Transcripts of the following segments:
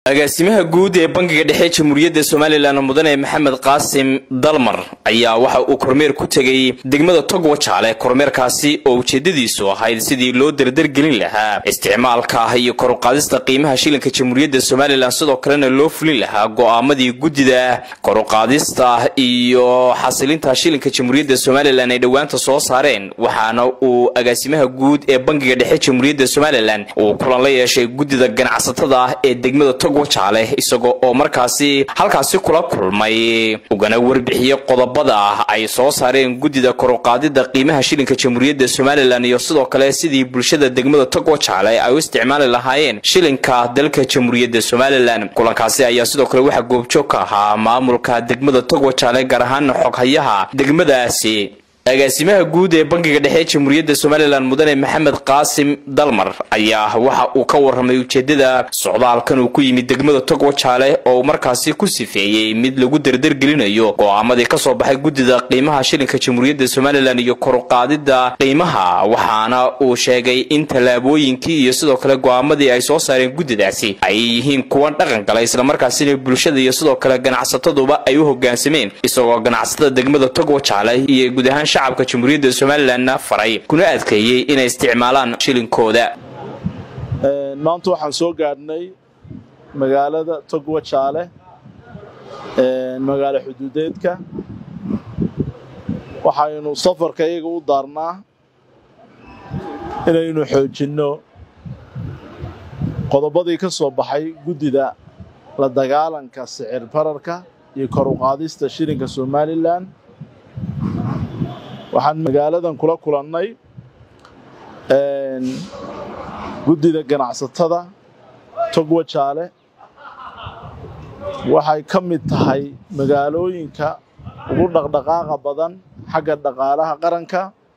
agaasimaha guud ee bangiga dhexe jamhuuriyadda Soomaaliland mudane Maxamed Qaasim Dalmar ayaa waxa uu kormeer ku tagay degmada Togwajaale kormeerkaasi oo ujeedadiisu ahayd sidii loo dardargelin lahaa isticmaalka iyo kor u qaadista qiimaha shilinka jamhuuriyadda Soomaaliland sidoo kalena loo fulin lahaa go'aamadii gudida kor u qaadista iyo xasilinta shilinka jamhuuriyadda Soomaaliland ay dhawaanta soo saareen waxaana uu agaasimaha guud ee bangiga dhexe jamhuuriyadda Soomaaliland uu kulan la yeeshay gudida ganacsatada ee degmada Togwajaale isagoo oo markaasi halkaasi kula kulmay ugana warbixiyay qodobada ay soo saareen gudida kor u qaadida qiimaha shilinka jamhuuriyadda Soomaaliland iyo sidoo kale sidii bulshada degmada Togwajaale ay u isticmaali lahaayeen shilinka dalka jamhuuriyadda Soomaaliland kulankaasi ayaa sidoo kale waxa goobjoog ka ahaa maamulka degmada Togwajaale gaar ahaan xoghayaha degmadaasi agaasimaha guud ee bangiga dhexe jamhuuriyadda Soomaaliland mudane Maxamed Qaasim Dalmar ayaa waxa uu ka warramay ujeedada socdaalkan uu ku yimid degmada Togwajaale oo markaasi ku sifeeyay mid lagu dardargelinayo go'aamadii ka soo baxay gudida qiimaha shilinka jamhuuriyadda Soomaaliland iyo kor u qaadida qiimaha waxaana uu sheegay in talaabooyinkii iyo sidoo kale go'aamadii ay soo saareen gudidaasi ay yihiin kuwa dhaqan galay isla markaasina bulshada iyo sidoo kale ganacsataduba ay u hoggaansameen isagoo ganacsatada degmada Togwajaale iyo gudahaan shacabka jamhuuriyadda Soomaaliland faray kuna adkeeyay inay isticmaalaan shilinkooda maanta waxaan soo gaarnay magaalada Togwajaale magaalo xuduudeedka waxaynu safarka iyaga u daarnaa inaynu xoojino qodobadii ka soo baxay gudida la dagaalanka sicir bararka iyo kor u qaadista shilinka Soomaaliland waxaan magaaladan kula kulannay gudida ganacsatada Togwajaale waxay ka mid tahay magaalooyinka ugu dhaqdhaqaaqa badan xagga dhaqaalaha qaranka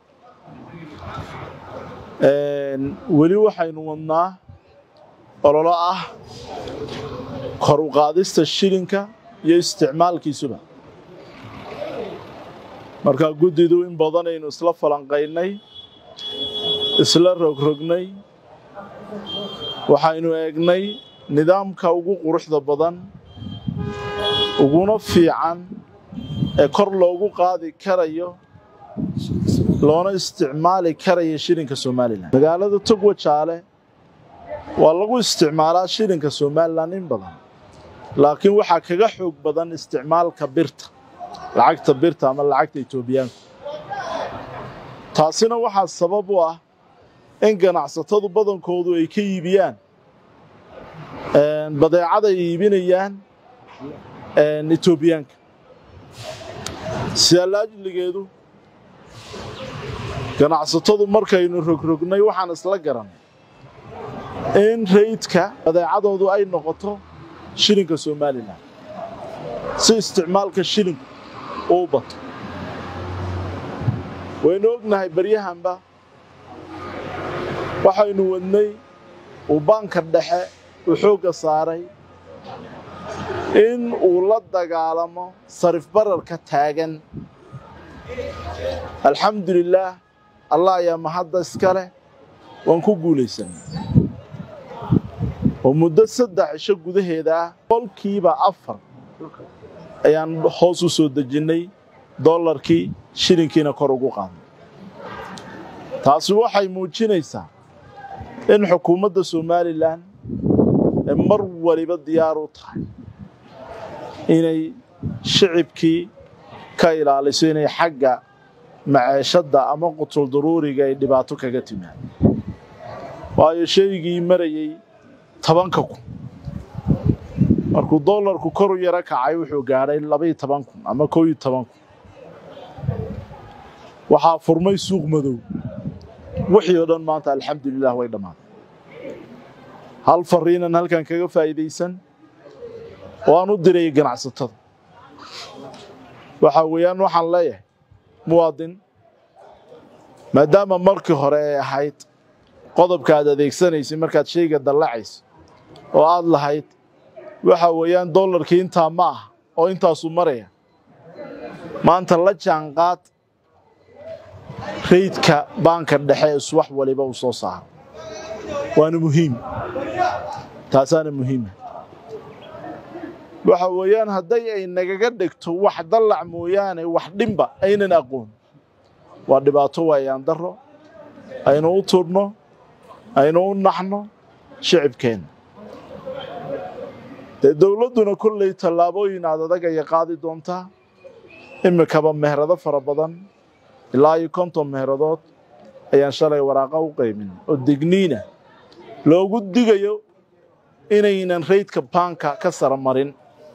weli waxaynu wadnaa ololo ah kor u qaadista shilinka iyo isticmaalkiisuba marka gudidu in badan aynu isla falanqaynay isla rogrognay waxaynu eegnay nidaamka ugu quruxda badan uguna fiican ee kor loogu qaadi karayo loona isticmaali karayo shilinka Soomaaliland magaalada Togwajaale waa lagu isticmaalaa shilinka Soomaaliland in badan laakiin waxa kaga xoog badan isticmaalka birta lacagta birta ama lacagta Itoobiyaanka taasina waxa sabab u ah in ganacsatadu badankoodu ay ka iibiyaan badeecada ay iibinayaan Itoobiyaanka siyaalaajligeedu ganacsatadu markaynu rogrognay waxaan isla garanay in rate-ka badeecadoodu ay noqoto shilinka Soomaaliland si isticmaalka shilinka oo bato waynu ognahay baryahanba waxaynu wadnay oo banka dhexe uu xooga saaray in uu la dagaalamo sarif bararka taagan alxamdulillah Allah ya mahadda iskale waan ku guuleysanay oo muddo 3 cisho gudaheeda qolkiiba 4 ayaan hoos u soo dejinay dollarkii shilinkiina kor ugu qaadnay taasi waxay muujinaysaa in xukuumadda Soomaaliland mar waliba diyaar u tahay inay shacabkii ka ilaaliso inay xagga maciishada ama qutul daruuriga ay dhibaato kaga timaado waayo sheegii marayay 10,000 markuu dollarku kor u yara kacay wuxuu gaaray 12,000 ama 11,000 waxa furmay suuq madow wixii oo dhan maanta alxamdulillah way dhamaatay hal fariinan halkan kaga faa'iideysan waan u diray ganacsatada waxa weeyaan waxaan leeyahay muwaadin maadaama markii hore ay ahayd qodobka aad adeegsanaysay markaad shayga dallacayso oo aad lahayd waxa weeyaan dollarkii inta ma ah oo intaasu maraya maanta la jaanqaad rate-ka banka dhexe wax waliba uu soo saaro waana muhiim taasana muhiim waxa weeyaan hadday ay nagaga dhigto wax dallac mooyaane wax dhinba aynan aqoon waa dhibaato waayaan daro aynu u turno aynu u naxno shicibkeena dawladduna kulley tallaabooyin adag ay qaadi doontaa imikaba meherado fara badan ilaa 50 meheradood ayaan shalay waraaqa u qaymin oo digniina loogu digayo inaynan raydka banka ka saramarin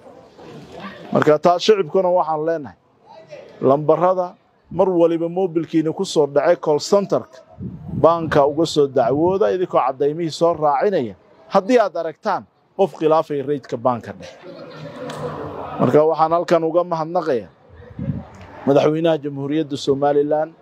marka taa shicibkuna waxaan leenahay lambarada mar waliba mobilkiina ku soo dhacay call centerka banka uga soo dacwooda idinko cadaymihii soo raacinaya haddii aad aragtaan qof khilaafay raydka banka dheh marka waxaan halkan uga mahadnaqaya madaxweynaha jamhuuriyadda Soomaaliland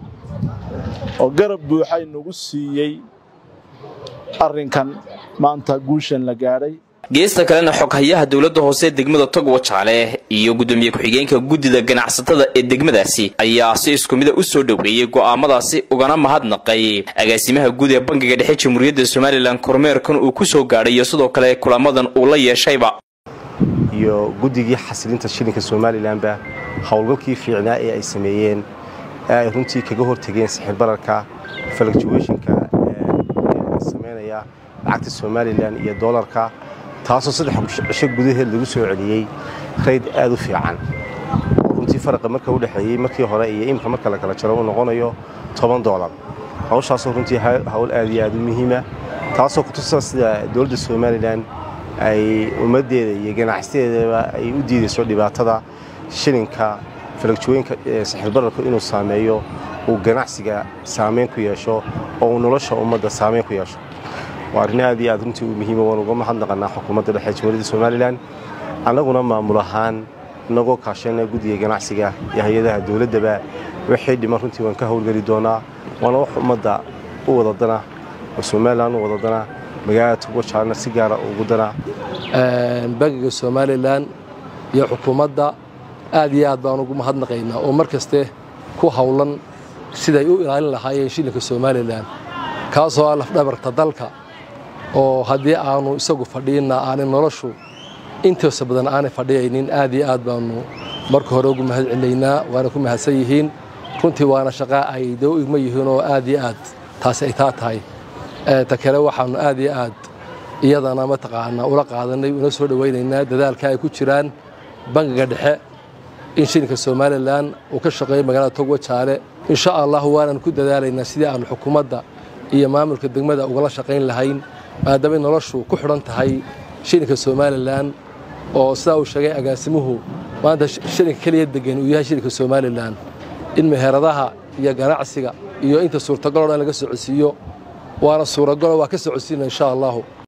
oo garab buuxa inagu siiyay arrinkan maanta guushan la gaaray geesta kalena xoghayaha dawladda hoose degmada Togwajaale iyo gudoomiye ku-xigeenka guddida ganacsatada ee degmadaasi ayaa si isku mid ah u soo dhaweeyay go'aamadaasi ugana mahadnaqay agaasimaha guud ee bangiga dhexe jamhuuriyadda Soomaaliland kormeerkan uu ku soo gaaray iyo sidoo kale kulamadan uu la yeeshayba iyo guddigii xasilinta shilinka Soomaaliland ba hawlgalkii fiicnaa ee ay sameeyeen ay runtii kaga hortageen sixir bararka fluctuationka sameynaya lacagta Soomaaliland iyo dollarka taasoo 3 cisho gudaheed lagu soo celiyay rayd aad u fiican runtii farqa marka u dhaxeeyay markii hore iyo imka marka la kala jaro uu noqonayo $10 hawshaas runtii hawl aad iyo aad u muhiim ah taasoo ku tusaysa sida dawladda Soomaaliland ay umadeeda iyo ganacsigeeda ay u diidayso dhibaatada shilinka fluctuationka sixir bararka inuu saameeyo oo ganacsiga saameyn ku yeesho oo nolosha ummadda saameyn ku yeesho وارنا هذه أدرنتي ومهمة ونقوم حنا حكومة الحج مريض الصوماليلان أنا قلنا ما ملهان نقول كاشنا جودي جناح سجى يهي ده الدولة دبا وحيد مرنتي ونكهو الجريدونا ونروح مدة وضدنا والصومالان وضدنا بجات وشارنا سجارة وجودنا بقى الصوماليلان يا حكومة ده آديات بانقوم حنا قينا ومركزته كو حولن سيدا يقول على هاي شيء لك الصوماليلان كاسو على دبر تدلك oo hadii aanu isagu fadhiina aan noloshu inta sabadan aan fadhiyaynin aad iyo aad baanu marka hore ugu mahad celeynaa waana ku mahadsan yihiin runtii waana shaqo ay doo igma yihiin oo aad iyo aad taas ay tahay ta kale waxaanu aad iyo aad iyadana ma taqaana ula qaadanay una soo dhaweynaynaa dadaalka ay ku jiraan bangiga dhexe in shilinka Soomaaliland uu ka shaqeeyo magaalada Togwajaale insha Allah waana ku dadaalaynaa sidii aan xukuumadda iyo maamulka degmada uga shaqeyn lahayn maadaama noloshu ku xiran tahay shilinka Soomaaliland oo sida uu sheegay agaasimuhu maanta shilinka kaliya degan uu yahay shilinka Soomaaliland in meheradaha iyo ganacsiga iyo inta suurtagal oo laga socodsiiyo waana suuragal waa ka socodsiina insha Allah